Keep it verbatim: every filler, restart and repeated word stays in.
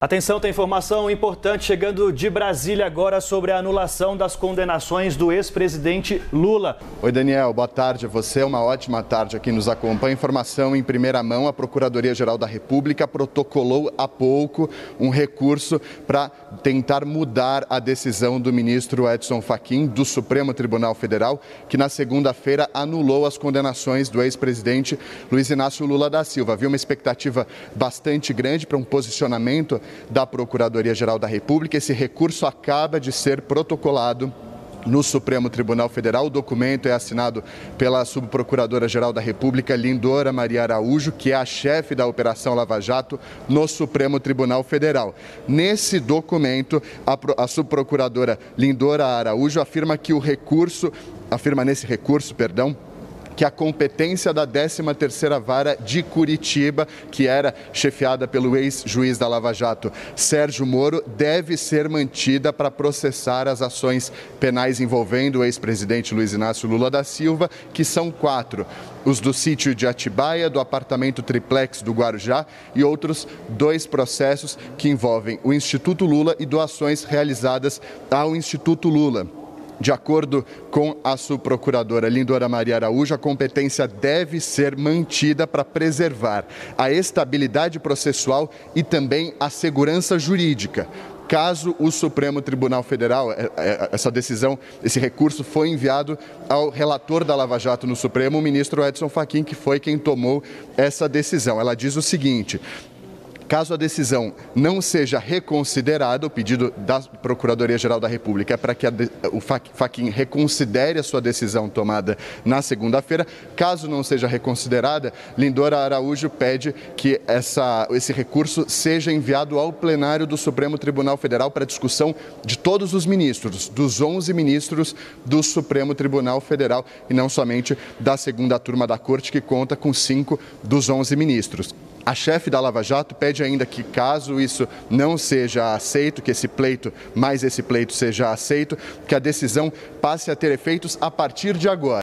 Atenção, tem informação importante chegando de Brasília agora sobre a anulação das condenações do ex-presidente Lula. Oi, Daniel, boa tarde a você, uma ótima tarde aqui nos acompanha. Informação em primeira mão, a Procuradoria-Geral da República protocolou há pouco um recurso para tentar mudar a decisão do ministro Edson Fachin, do Supremo Tribunal Federal, que na segunda-feira anulou as condenações do ex-presidente Luiz Inácio Lula da Silva. Havia uma expectativa bastante grande para um posicionamento da Procuradoria-Geral da República. Esse recurso acaba de ser protocolado no Supremo Tribunal Federal. O documento é assinado pela subprocuradora-geral da República, Lindora Maria Araújo, que é a chefe da Operação Lava Jato no Supremo Tribunal Federal. Nesse documento, a, a subprocuradora Lindora Araújo afirma que o recurso, afirma nesse recurso, perdão, que a competência da décima terceira Vara de Curitiba, que era chefiada pelo ex-juiz da Lava Jato, Sérgio Moro, deve ser mantida para processar as ações penais envolvendo o ex-presidente Luiz Inácio Lula da Silva, que são quatro: os do sítio de Atibaia, do apartamento triplex do Guarujá e outros dois processos que envolvem o Instituto Lula e doações realizadas ao Instituto Lula. De acordo com a subprocuradora Lindora Maria Araújo, a competência deve ser mantida para preservar a estabilidade processual e também a segurança jurídica. Caso o Supremo Tribunal Federal, essa decisão, esse recurso foi enviado ao relator da Lava Jato no Supremo, o ministro Edson Fachin, que foi quem tomou essa decisão. Ela diz o seguinte: caso a decisão não seja reconsiderada, o pedido da Procuradoria-Geral da República é para que a, o Fachin reconsidere a sua decisão tomada na segunda-feira. Caso não seja reconsiderada, Lindora Araújo pede que essa, esse recurso seja enviado ao plenário do Supremo Tribunal Federal para discussão de todos os ministros, dos onze ministros do Supremo Tribunal Federal e não somente da segunda turma da Corte, que conta com cinco dos onze ministros. A chefe da Lava Jato pede ainda que, caso isso não seja aceito, que esse pleito, mais esse pleito seja aceito, que a decisão passe a ter efeitos a partir de agora.